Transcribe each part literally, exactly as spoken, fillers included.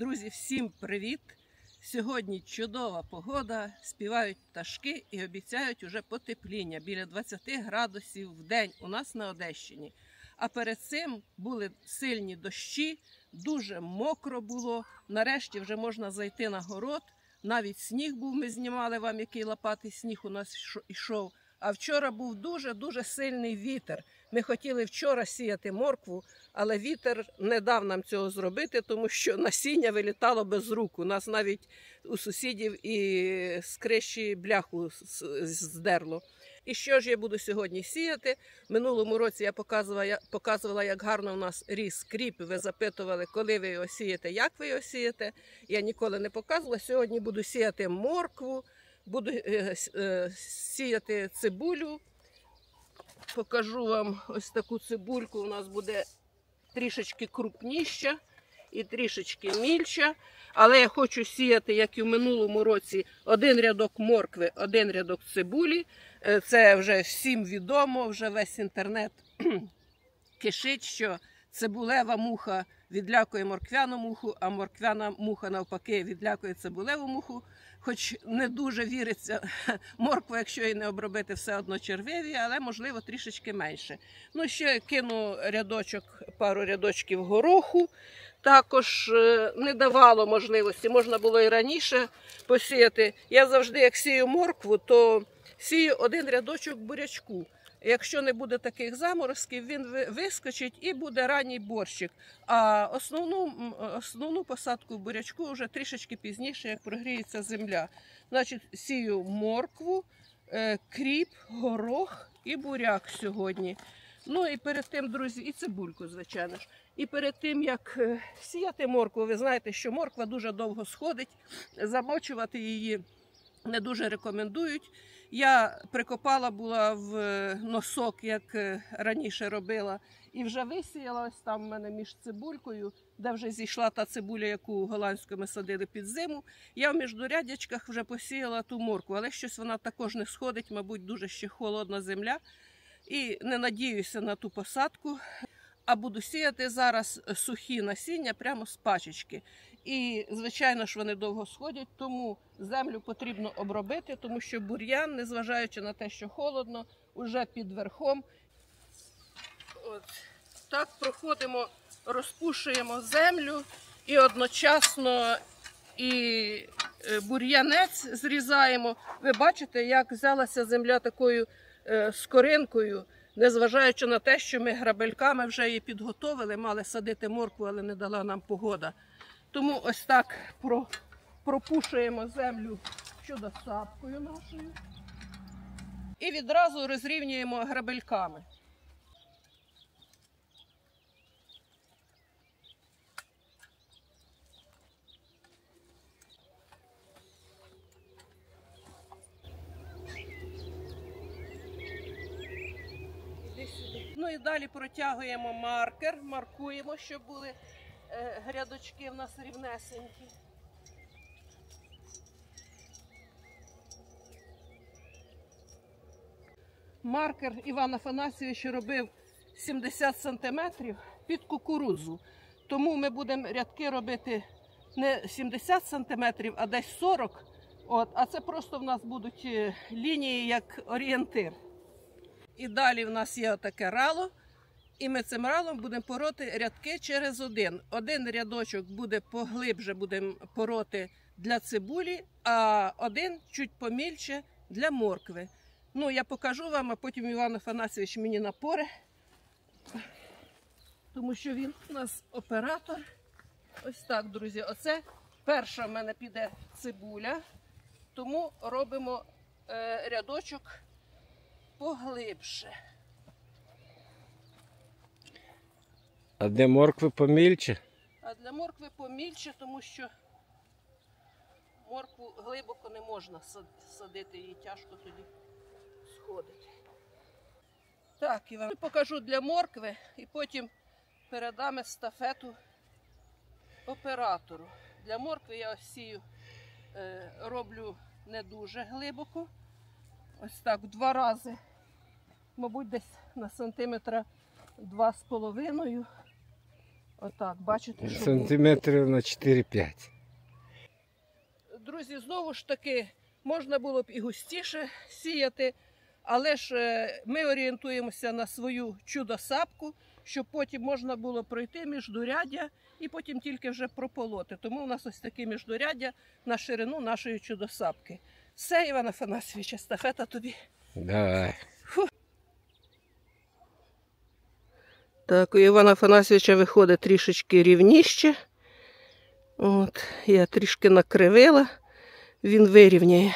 Друзі, всім привіт! Сьогодні чудова погода, співають пташки і обіцяють уже потепління біля двадцяти градусів в день у нас на Одещині. А перед цим були сильні дощі, дуже мокро було, нарешті вже можна зайти на город. Навіть сніг був, ми знімали вам, який лопатий сніг у нас йшов. А вчора був дуже-дуже сильний вітер. Ми хотіли вчора сіяти моркву, але вітер не дав нам цього зробити, тому що насіння вилітало без рук. У нас навіть у сусідів і з криші бляху здерло. І що ж я буду сьогодні сіяти? В минулому році я показувала, показувала, як гарно у нас ріс кріп. Ви запитували, коли ви його сієте, як ви його сієте. Я ніколи не показувала. Сьогодні буду сіяти моркву, буду е, е, сіяти цибулю. Покажу вам ось таку цибульку. У нас буде трішечки крупніша і трішечки мільша. Але я хочу сіяти, як і в минулому році, один рядок моркви, один рядок цибулі. Це вже всім відомо, вже весь інтернет кишить, що цибулева муха відлякує морквяну муху, а морквяна муха навпаки відлякує цибулеву муху. Хоч не дуже віриться моркву, якщо її не обробити, все одно червиві, але можливо трішечки менше. Ну, ще кину рядочок, пару рядочків гороху. Також не давало можливості, можна було і раніше посіяти. Я завжди, як сію моркву, то сію один рядочок бурячку. Якщо не буде таких заморозків, він вискочить і буде ранній борщик. А основну, основну посадку бурячку вже трішечки пізніше, як прогріється земля. Значить, сію моркву, кріп, горох і буряк сьогодні. Ну і перед тим, друзі, і цибульку, звичайно ж. І перед тим, як сіяти моркву, ви знаєте, що морква дуже довго сходить, замочувати її не дуже рекомендують. Я прикопала була в носок, як раніше робила, і вже висіяла ось там в мене між цибулькою, де вже зійшла та цибуля, яку голландську ми садили під зиму. Я в міждурядячках вже посіяла ту моркву, але щось вона також не сходить, мабуть, дуже ще холодна земля. І не надіюся на ту посадку, а буду сіяти зараз сухі насіння прямо з пачечки. І, звичайно ж, вони довго сходять, тому землю потрібно обробити, тому що бур'ян, незважаючи на те, що холодно, уже під верхом. От. Так проходимо, розпушуємо землю і одночасно і бур'янець зрізаємо. Ви бачите, як взялася земля такою е, скоринкою, незважаючи на те, що ми грабельками вже її підготовили, мали садити моркву, але не дала нам погода. Тому ось так пропушуємо землю чудо-сапкою нашою і відразу розрівнюємо грабельками. Ну і далі протягуємо маркер, маркуємо, щоб були е, грядочки в нас рівнесенькі. Маркер Іван Афанасійович робив сімдесят сантиметрів під кукурудзу. Тому ми будемо рядки робити не сімдесят сантиметрів, а десь сорок. От, а це просто в нас будуть лінії як орієнтир. І далі в нас є отаке рало, і ми цим ралом будемо пороти рядки через один. Один рядочок буде поглибше, будемо пороти для цибулі, а один чуть помільче для моркви. Ну, я покажу вам, а потім Іван Афанасійович мені напоре, тому що він у нас оператор. Ось так, друзі, оце перша в мене піде цибуля, тому робимо е, рядочок поглибше. А для моркви помільче? А для моркви помільче, тому що моркву глибоко не можна садити, її тяжко тоді сходить. Так, я вам покажу для моркви і потім передам естафету оператору. Для моркви я ось сію, е, роблю не дуже глибоко. Ось так в два рази, мабуть, десь на сантиметра два з половиною. Отак, бачите, що Сантиметрів на чотири-п'ять. Друзі, знову ж таки, можна було б і густіше сіяти, але ж е, ми орієнтуємося на свою чудо-сапку, щоб потім можна було пройти міждуряддя і потім тільки вже прополоти. Тому у нас ось такі міждуряддя на ширину нашої чудо-сапки. Все, Іван Афанасьович, естафета тобі. Давай. Так, у Івана Афанасьовича виходить трішечки рівніше. От, я трішки накривила, він вирівняє.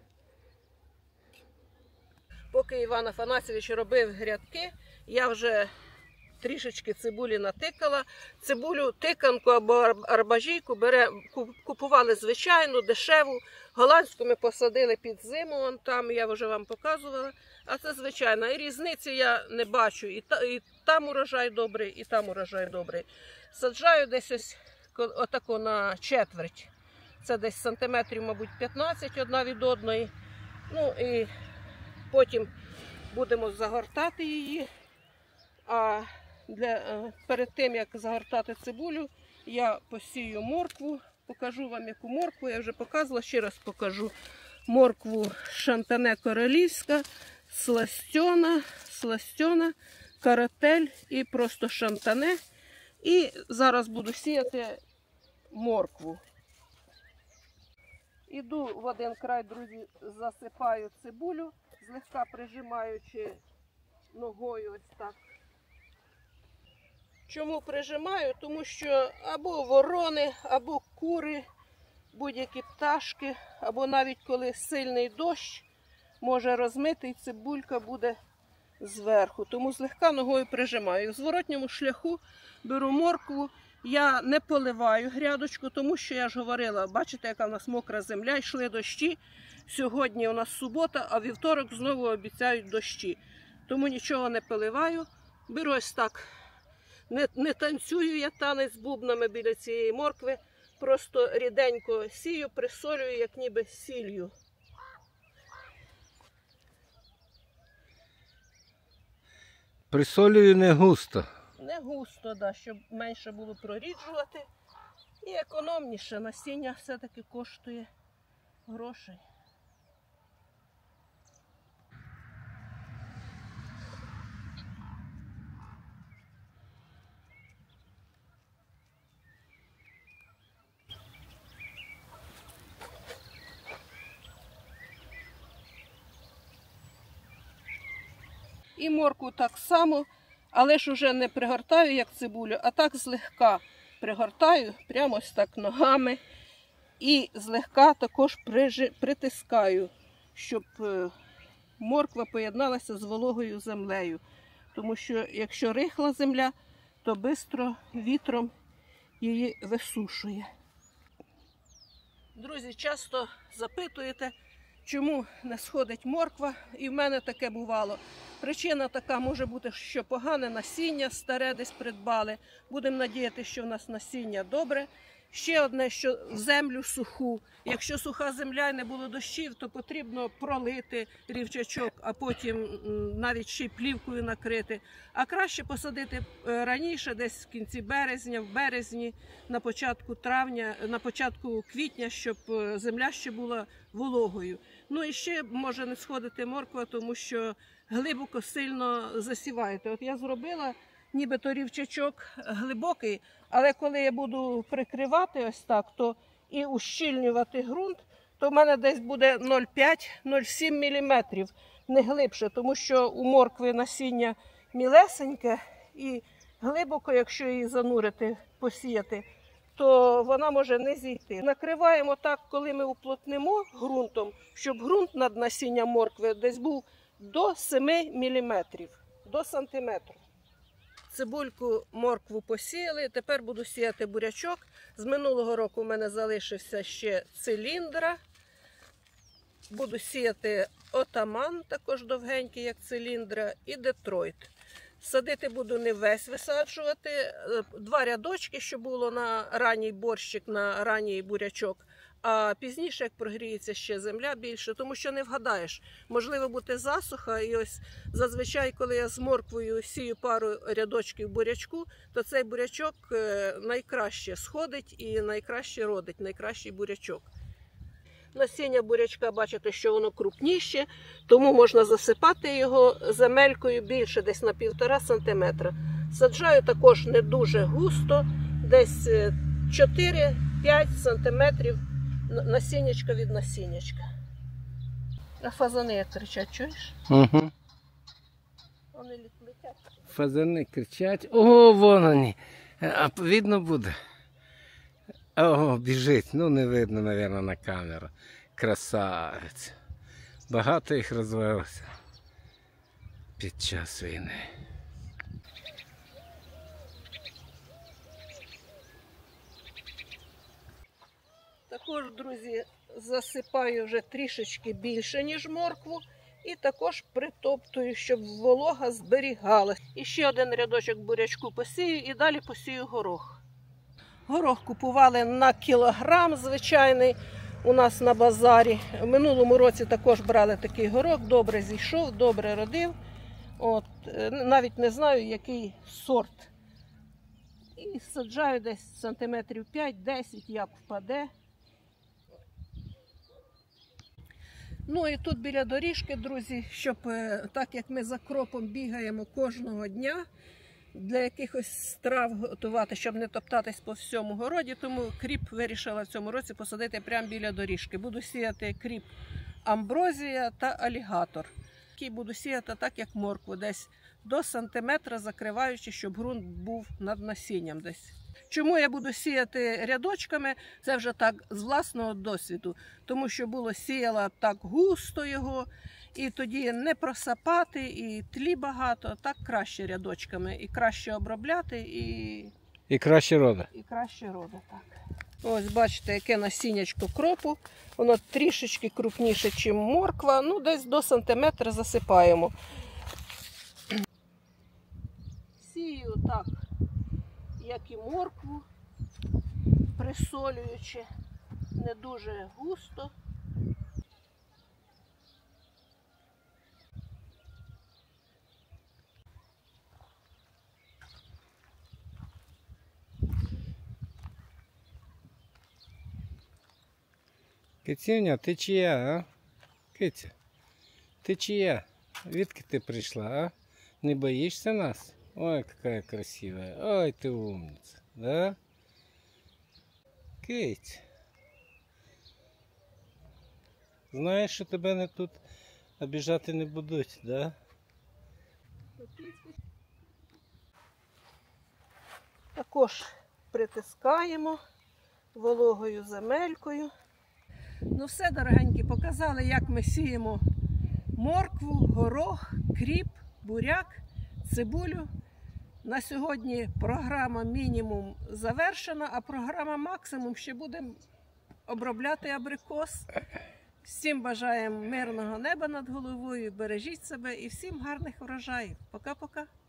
Поки Іван Афанасьович робив грядки, я вже трішечки цибулі натикала. Цибулю, тиканку або арбажійку бере, купували звичайну, дешеву. Голландську ми посадили під зиму, вон там, я вже вам показувала. А це звичайна. І різниці я не бачу. І, та, і там урожай добрий, і там урожай добрий. Саджаю десь ось отако на четверть. Це десь сантиметрів, мабуть, п'ятнадцять одна від одної. Ну і потім будемо загортати її. А для, перед тим, як загортати цибулю, я посію моркву. Покажу вам, яку моркву. Я вже показувала, ще раз покажу. Моркву шантане королівська, сластьона, сластьона, каратель і просто шантане. І зараз буду сіяти моркву. Іду в один край, друзі, засипаю цибулю, злегка прижимаючи ногою ось так. Чому прижимаю? Тому що або ворони, або кури, будь-які пташки, або навіть коли сильний дощ може розмити і цибулька буде зверху. Тому злегка ногою прижимаю. В зворотньому шляху беру моркву. Я не поливаю грядочку, тому що я ж говорила, бачите, яка в нас мокра земля, йшли дощі. Сьогодні у нас субота, а вівторок знову обіцяють дощі. Тому нічого не поливаю. Беру ось так. Не, не танцюю я танець з бубнами біля цієї моркви. Просто ріденько сію, присолюю, як ніби сіллю. Присолюю не густо. Не густо, да, щоб менше було проріджувати. І економніше. Насіння все-таки коштує грошей. І моркву так само, але ж уже не пригортаю, як цибулю, а так злегка пригортаю, прямо ось так ногами. І злегка також прижи, притискаю, щоб морква поєдналася з вологою землею. Тому що якщо рихла земля, то швидко вітром її висушує. Друзі, часто запитуєте, чому не сходить морква, і в мене таке бувало. Причина така може бути, що погане насіння, старе десь придбали. Будемо надіятися, що в нас насіння добре. Ще одне, що в землю суху. Якщо суха земля і не було дощів, то потрібно пролити рівчачок, а потім навіть ще й плівкою накрити. А краще посадити раніше, десь в кінці березня, в березні, на початку травня, на початку квітня, щоб земля ще була вологою. Ну і ще може не сходити морква, тому що глибоко сильно засіваєте. От я зробила нібито рівчачок глибокий, але коли я буду прикривати ось так, то і ущільнювати ґрунт, то в мене десь буде нуль п'ять - нуль сім міліметрів, не глибше, тому що у моркви насіння мілесеньке і глибоко, якщо її занурити, посіяти, то вона може не зійти. Накриваємо так, коли ми уплотнимо ґрунтом, щоб ґрунт над насінням моркви десь був до семи міліметрів, до сантиметру. Цибульку, моркву посіяли, тепер буду сіяти бурячок. З минулого року в мене залишився ще циліндра. Буду сіяти отаман, також довгенький, як циліндра, і Детройт. Садити буду не весь висаджувати, два рядочки, що було на ранній борщик, на ранній бурячок, А пізніше, як прогріється ще земля більше, тому що не вгадаєш, можливо бути засуха. І ось зазвичай, коли я з морквою сію пару рядочків бурячку, то цей бурячок найкраще сходить і найкраще родить, найкращий бурячок. Насіння бурячка, бачите, що воно крупніше, тому можна засипати його земелькою більше, десь на півтора сантиметра. Саджаю також не дуже густо, десь чотири-п'ять сантиметрів насіннячка від насіннячка. А фазани як кричать, чуєш? Угу. Вони летять. Фазани кричать. О, вон вони. А видно буде. О, біжить. Ну, не видно, мабуть, на камеру. Красавець. Багато їх розвелося під час війни. Також, друзі, засипаю вже трішечки більше, ніж моркву. І також притоптую, щоб волога зберігалась. І ще один рядочок бурячку посію і далі посію горох. Горох купували на кілограм звичайний у нас на базарі. В минулому році також брали такий горох, добре зійшов, добре родив. От, навіть не знаю, який сорт. І саджаю десь сантиметрів п'ять-десять, як впаде. Ну і тут біля доріжки, друзі, щоб так як ми за кропом бігаємо кожного дня, для якихось страв готувати, щоб не топтатись по всьому городі, тому кріп вирішила в цьому році посадити прямо біля доріжки. Буду сіяти кріп амброзія та алігатор. Який буду сіяти так, як моркву, десь до сантиметра закриваючи, щоб ґрунт був над насінням десь. Чому я буду сіяти рядочками, це вже так з власного досвіду. Тому що було сіяла так густо його, і тоді не просапати, і тлі багато, так краще рядочками. І краще обробляти, і, І краще рода. і краще рода, так. Ось бачите, яке насіннячко кропу. Воно трішечки крупніше, ніж морква. Ну, десь до сантиметра засипаємо. Сію так, як і моркву, присолюючи, не дуже густо. Кицюня, ти чия, а? Киця, ти чия? Відки ти прийшла, а? Не боїшся нас? Ой, какая красивая. Ой, ты умница, да? Кить. Знаєш, що тебе не тут обіжати не будуть, да? Також притискаємо вологою земелькою. Ну все, дорогенькі, показали, як ми сіємо моркву, горох, кріп, буряк, цибулю. На сьогодні програма мінімум завершена, а програма максимум ще будемо обробляти абрикос. Всім бажаємо мирного неба над головою, бережіть себе і всім гарних врожаїв. Пока-пока.